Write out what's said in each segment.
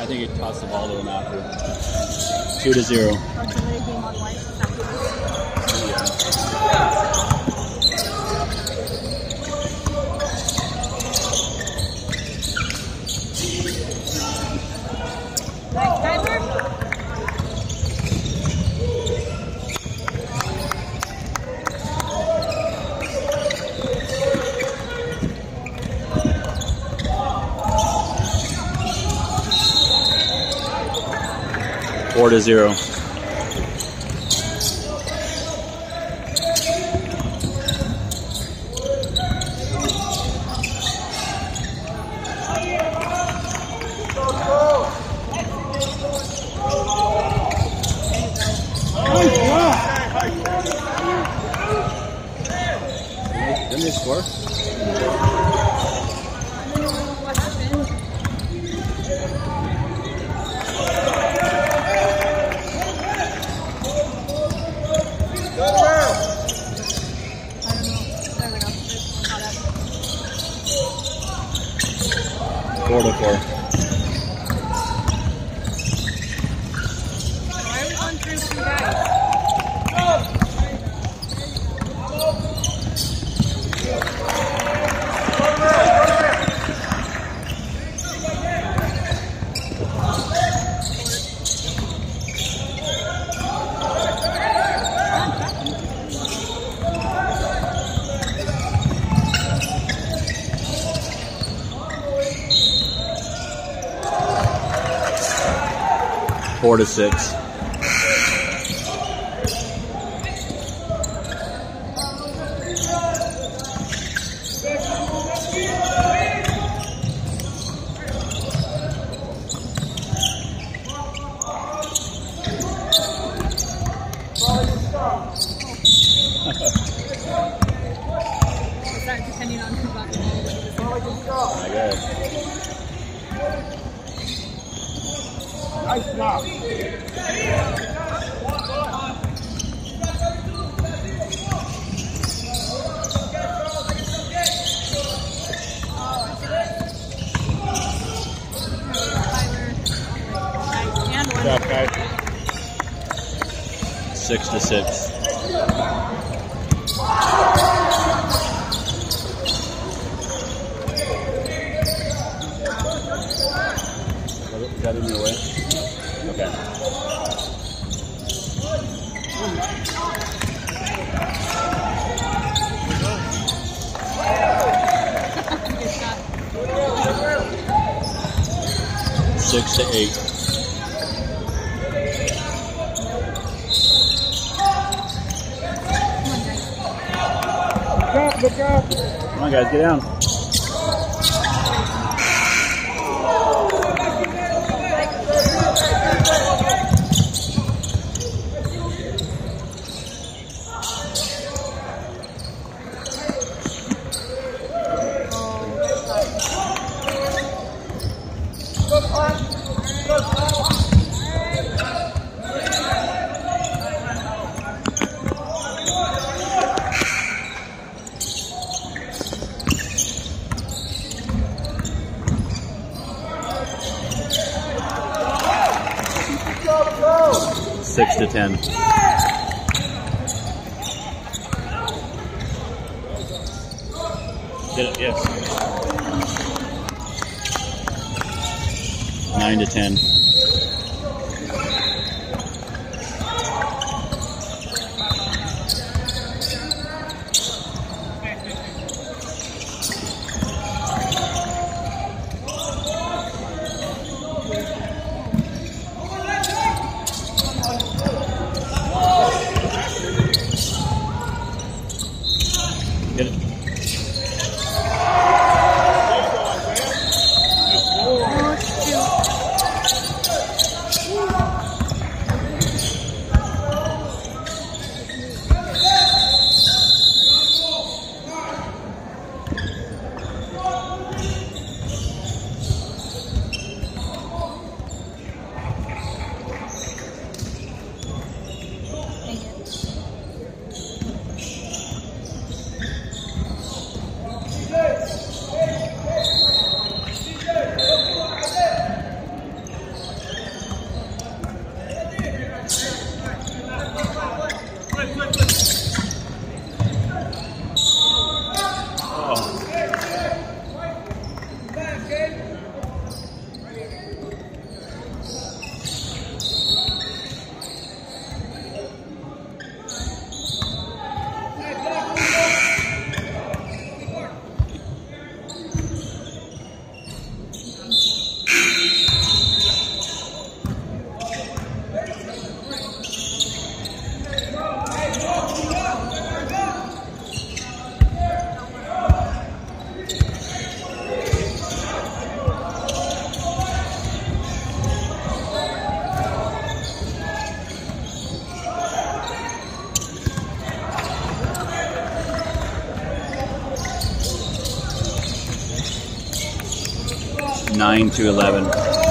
think he tossed the ball to him after. 2-0. Four to 0. Didn't they score? Four to 4. Why are we going through two guys? Four to 6. Is that depending on who got the ball? I guess. Nice block. Good job, guys. 6 to 6. Is that in your way? Okay. Six to 8. Look out. Come on, guys, get down. Six to 10. Get it, yes. 9 to 10. Get it. 9-11.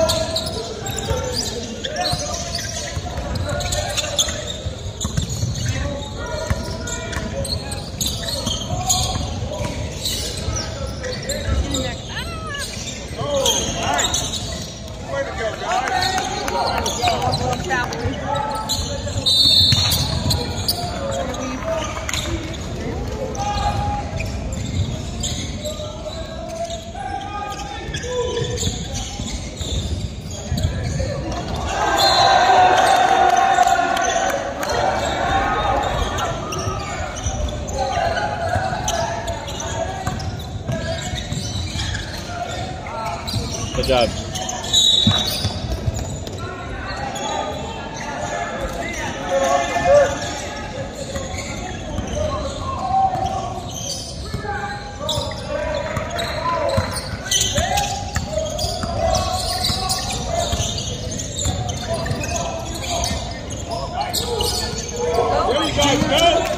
Good job. There you guys go.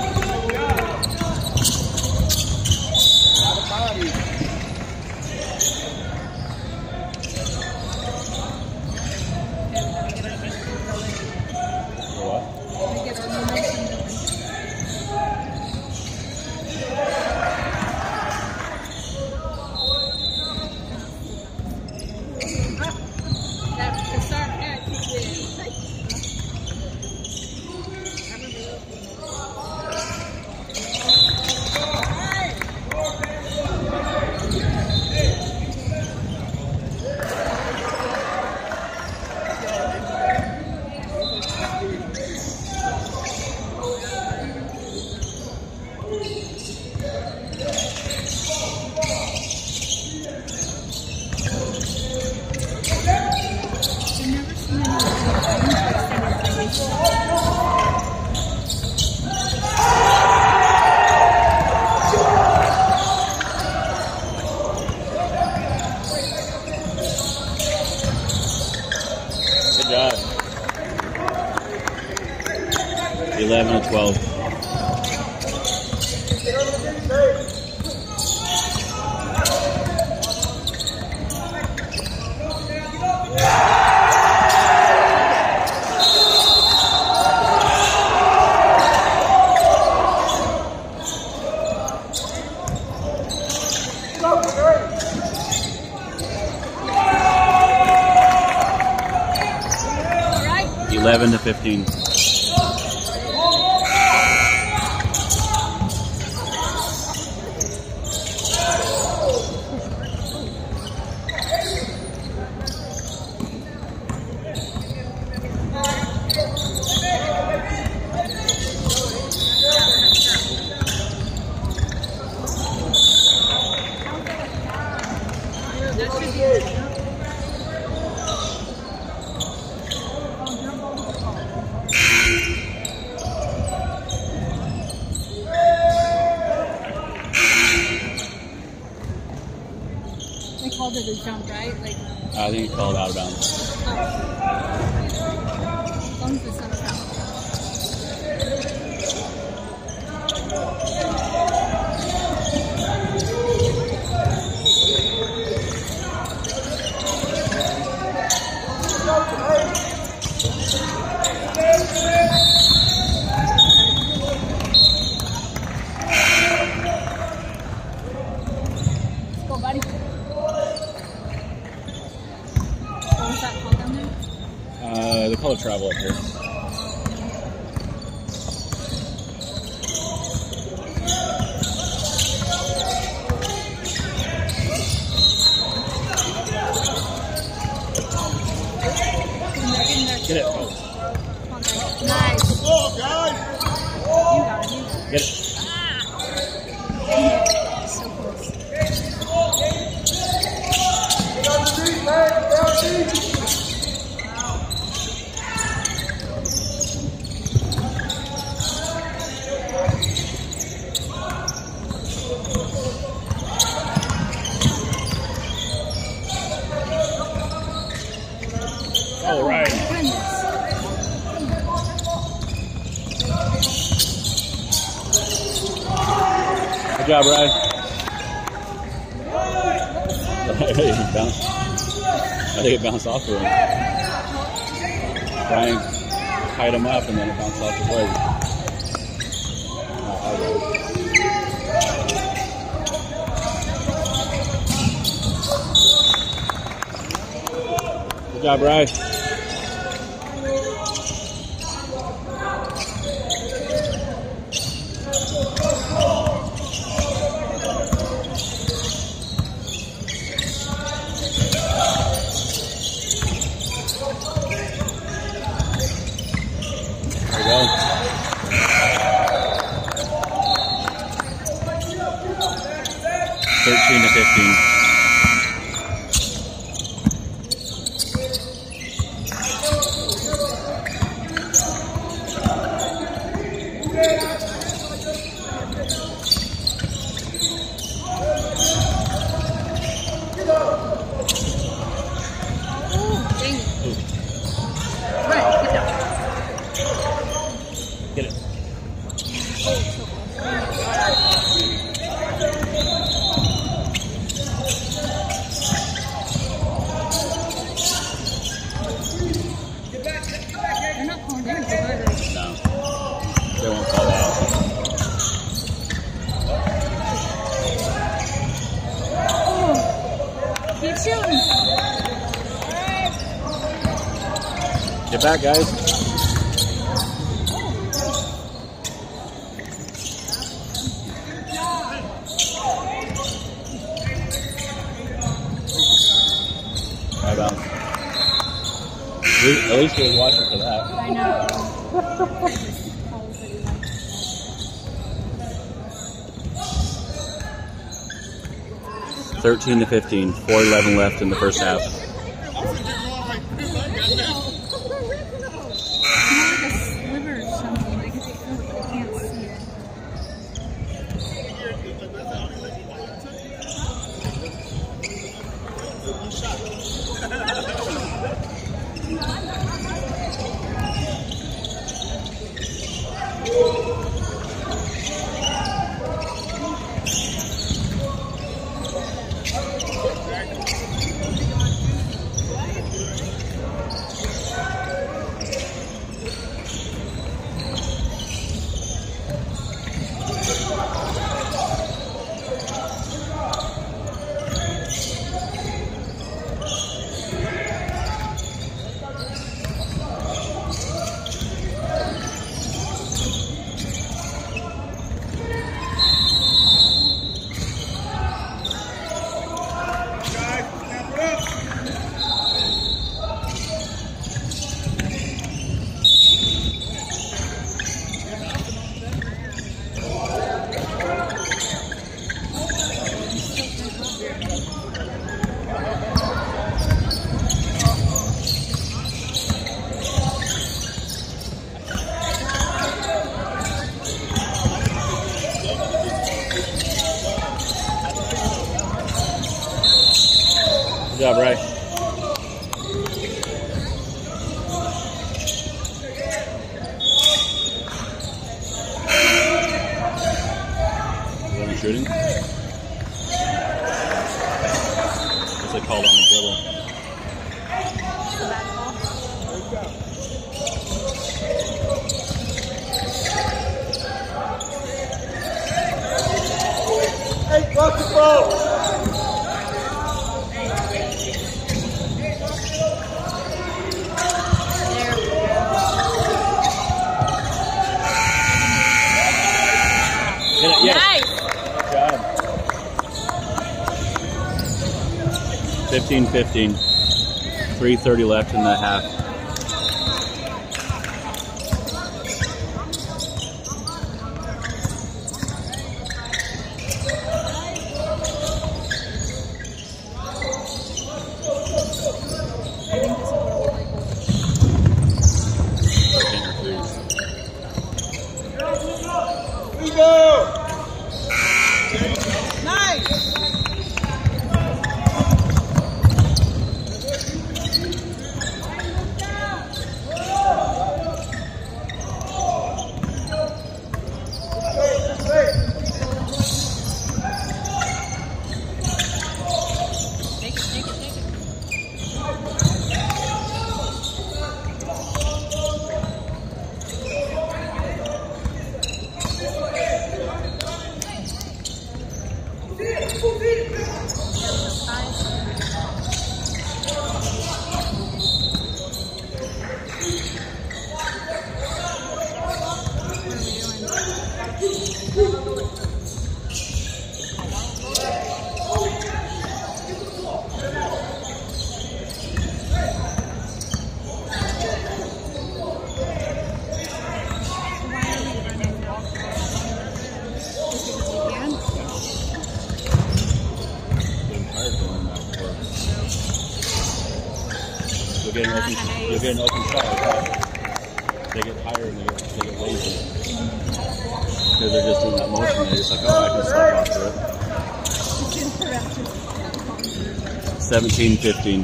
Good job. 11-12. Right. 11-15. That should be it. They called it a jump, right? Like, I think he called out of bounds. as long as it's not a foul. Let's go, buddy. What was that called down there? They call it travel up here. In there. Get it. Oh, Come on, guys. Nice. Oh, guys. You got it. You got it. get it. Dang it. So close. All right. Goodness. Good job, Ryan. Bounce. I think it bounced off of him. Brian tied him up and then it bounced off his leg. Good job, Bryce. There you go. 13-15. Get it. They're not calling damage either. No. They won't call that. Keep shooting. Get back, guys. Right on. At least he was watching for that. I know. 13-15. 4:11 left in the first half. It's more like a sliver or something. I can feel it, but I can't see it. Good job, Bryce. Are you shooting? What's it called on the dribble? Hey, drop the ball. Get it, yes. Nice. Good job. 15-15. 3:30 left in the half. We go. Nice. Take it. You'll get an open shot like that. They get tired and they get lazy. Because they're just doing that motion. They're just like, oh, I can slap after it. 17-15.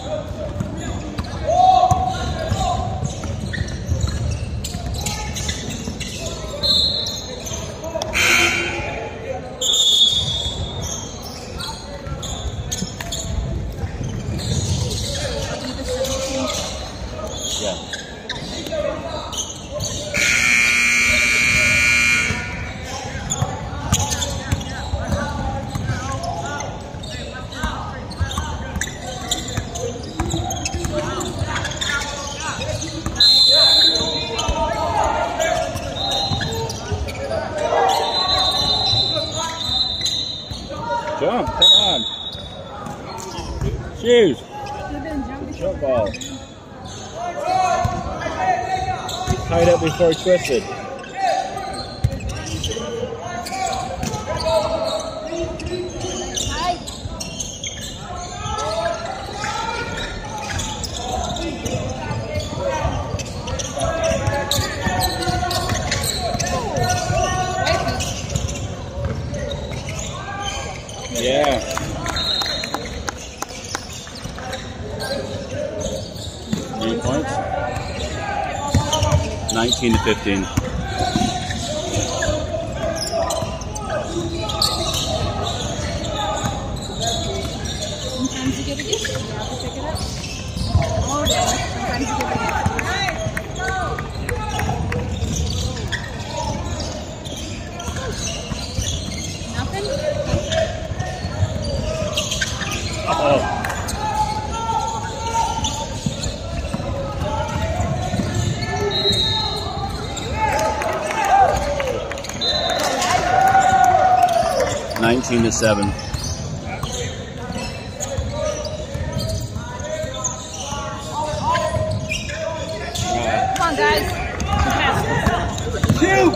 Yeah. Jump, come on. Shoot. Jump ball. Tied up before he twisted. Yeah. Any points? 19-15. Sometimes you get a gift, you have to pick it up. Oh, yeah. Sometimes you get a gift. Nothing? Oh. $19-7. Come on, guys. Shoot!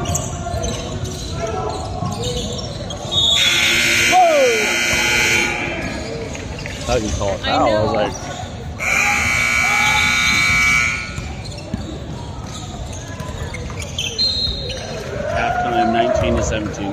I can call it foul. I was like, halftime 19-17.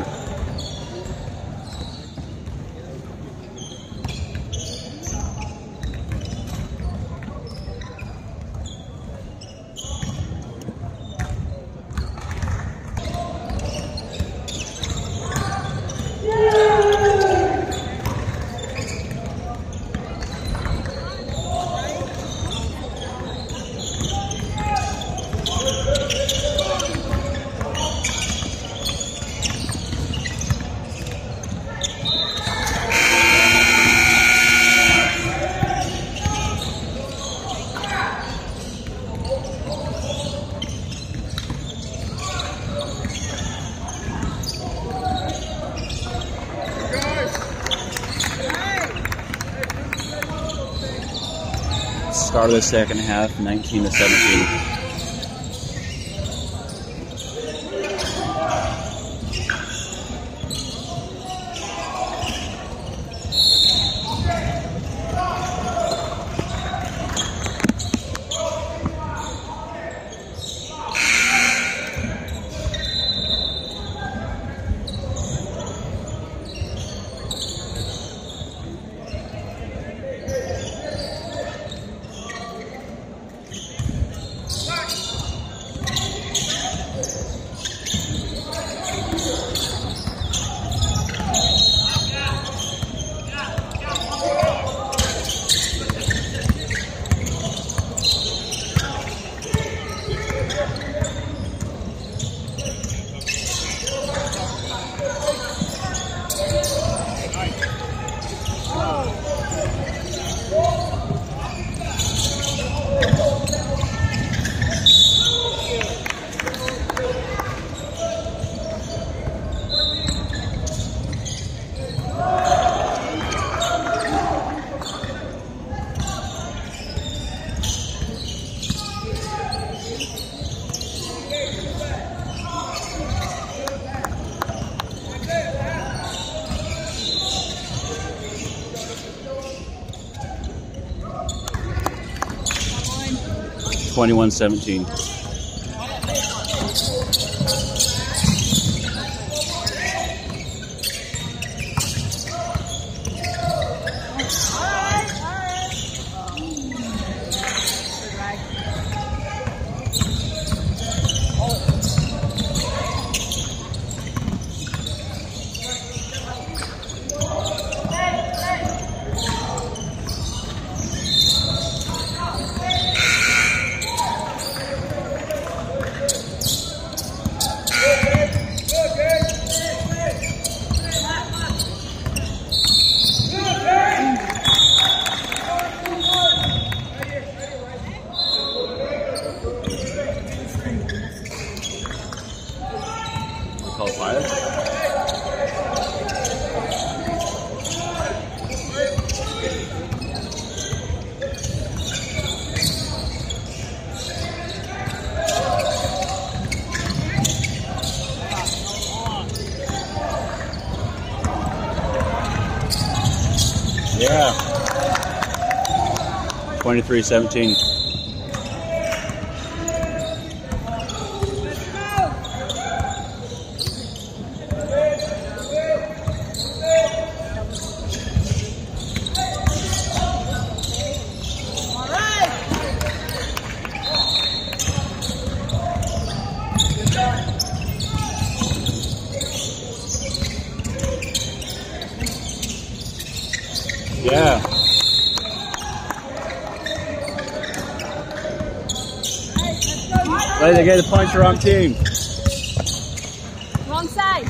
Start of the second half, 19-17. 21-17. Call it fire? Yeah. 23-17. Yeah. Right, they get to punch the wrong team. Wrong side.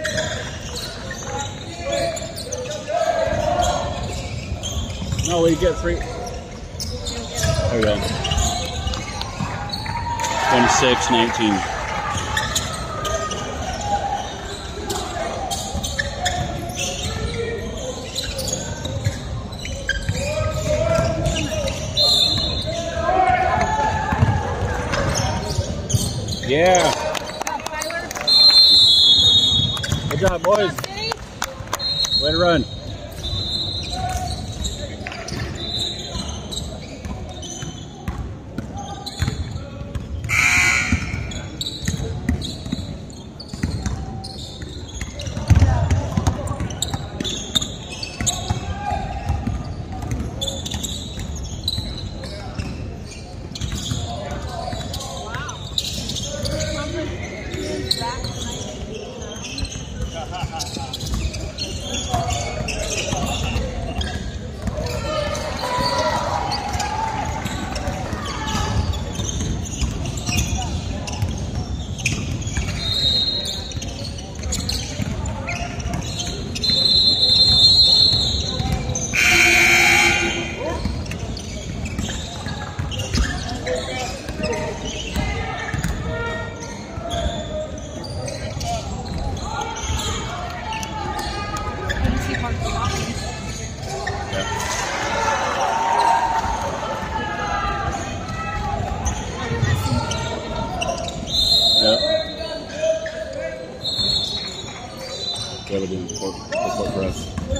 No, we get three. There we go. 26-19. Yeah. Good job, boys. Way to run. Yep. Yeah, we're doing pork breast.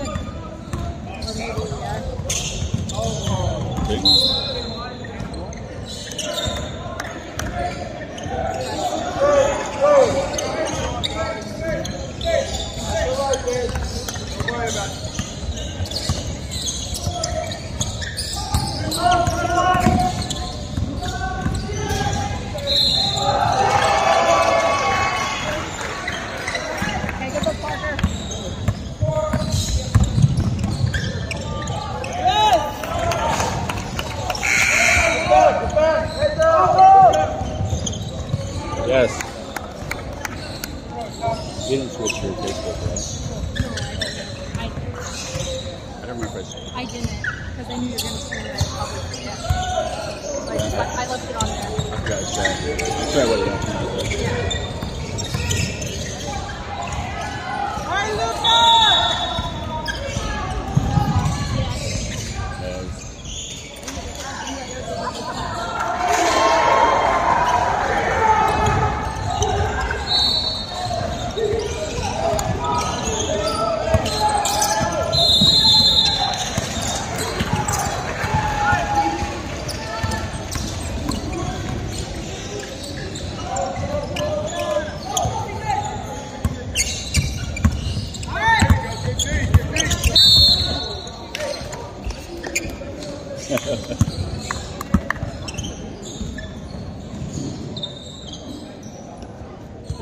Yes. You didn't switch your Facebook, right? I don't remember if I didn't, because I knew you were going to stream it publicly. Yeah. I left it on there. Gotcha. Try what it is. Hey, Lucas!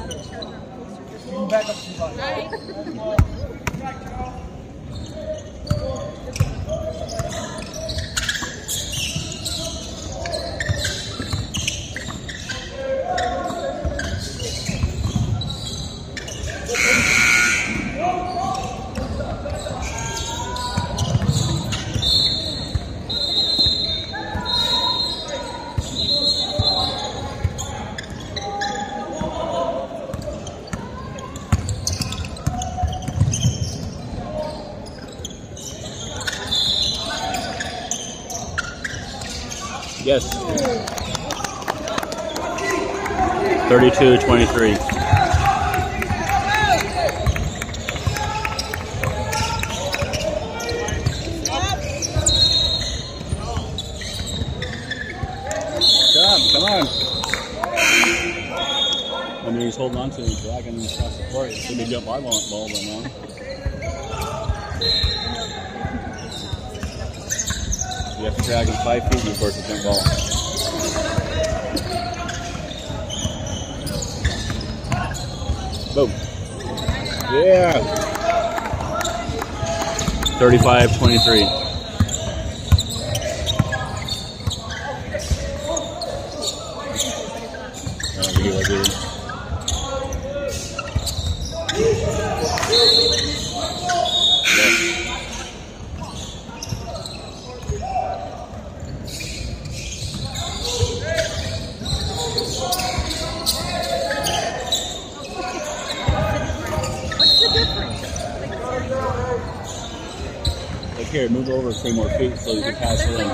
Back up to the ball. Right. Yes. 32-23. Come on. I mean, he's holding on to him, dragging him across the court. It's a big jump ball by now. You have to drag him 5 feet before it's a jump ball. Boom. Yeah. 35-23. Here, move over 3 more feet so you can pass it in.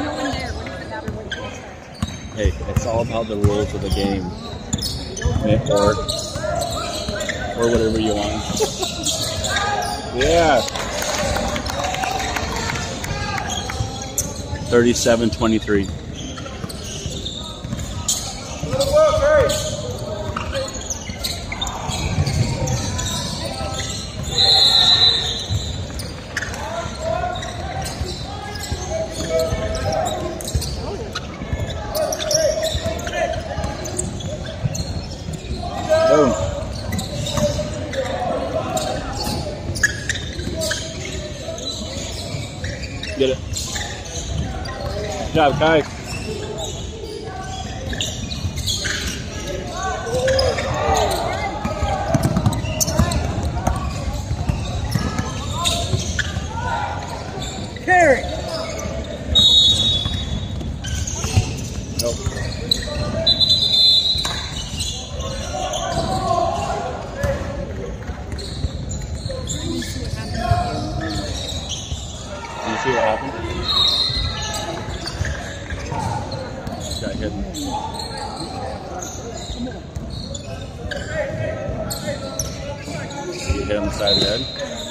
Hey, it's all about the rules of the game. Or whatever you want. Yeah. 37-23. Boom. Get it. Good job, Kai. Carry. Nope. See what happened? Got hit. You hit on the side of the head.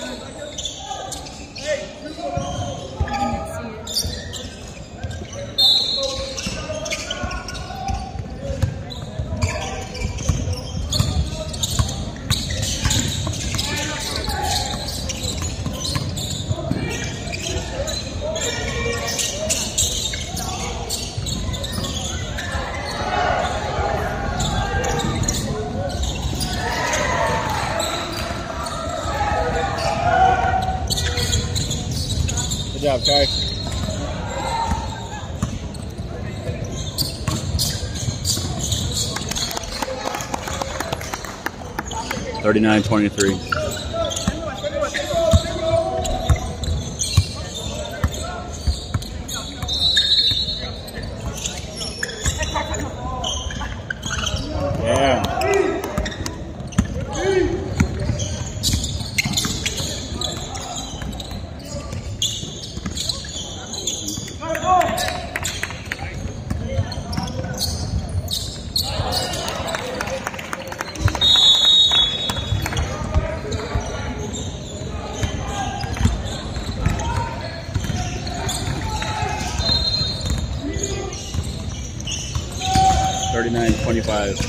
Good job, Kai. $39-23. Yeah. $39-25.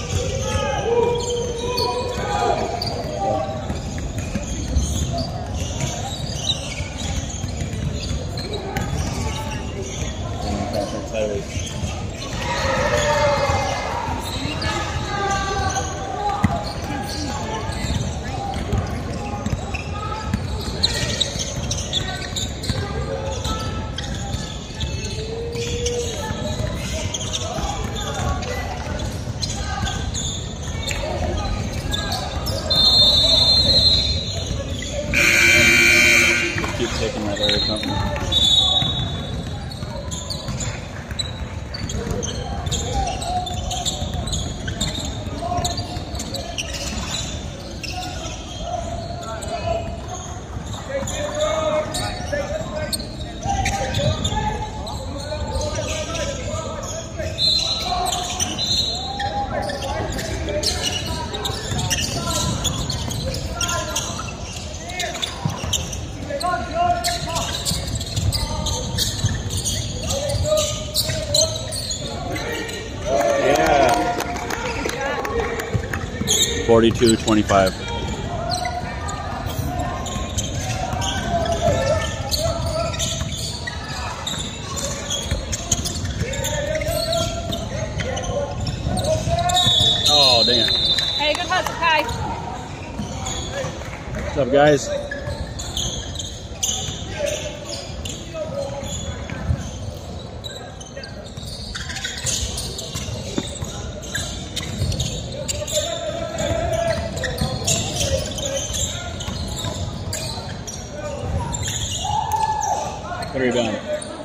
that area or something. Yeah. 42-25. Oh, dang it. Hey, good hustle, Kai. What's up, guys? What are you doing?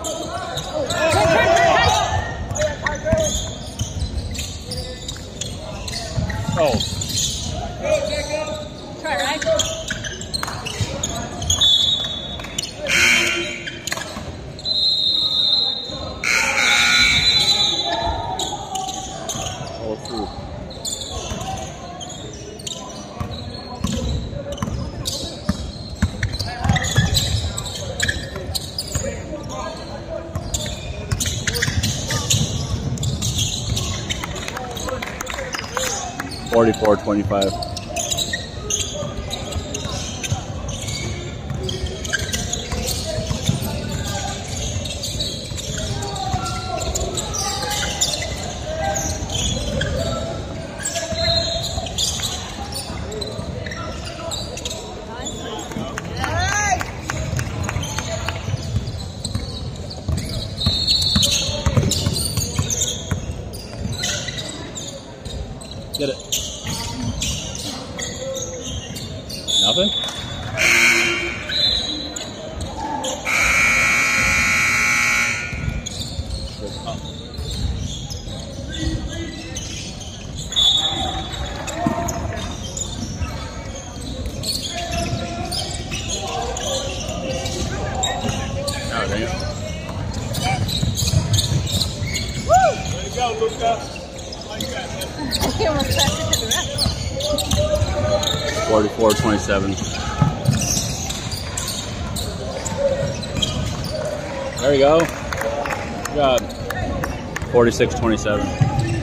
Oh. Try, right? Oh, through. $44-25. Get it. Nothing? Oh. Oh, dang it. Way to go, Luca. He almost passed it to the rest. 44-27. There you go. Good job. 46-27.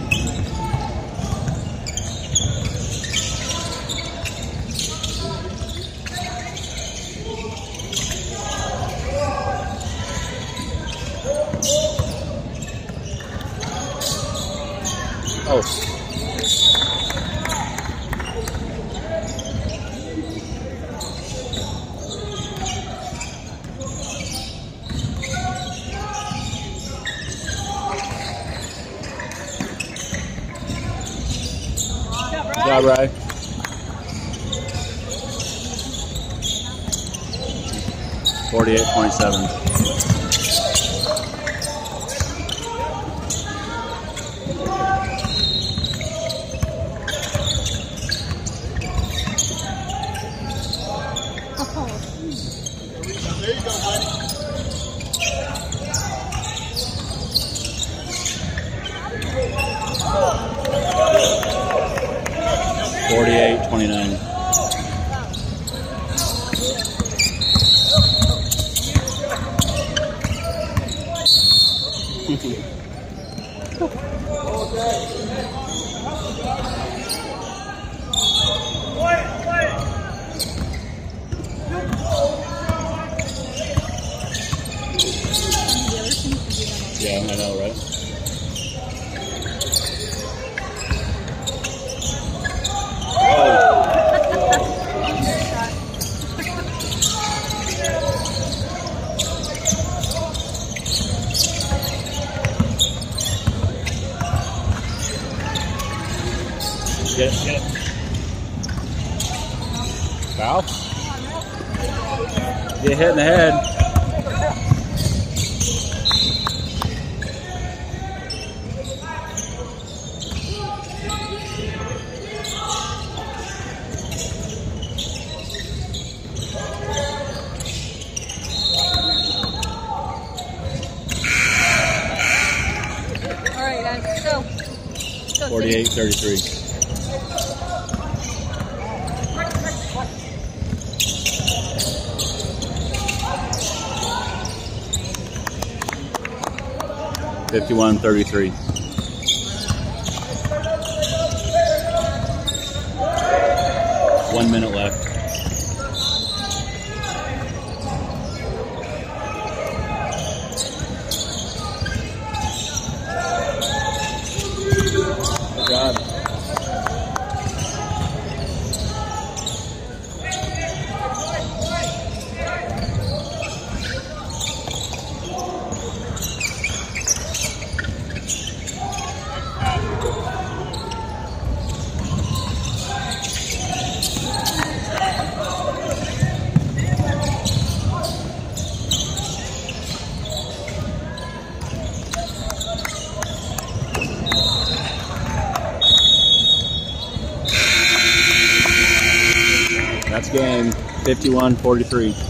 Oh. Good job, Ray. 48-27. There you go, buddy. $48-29. Yeah, I know, right? Get it. Foul? Get hit in the head. 48-33. $51-33. One minute left. Good job. That's game. 51-43.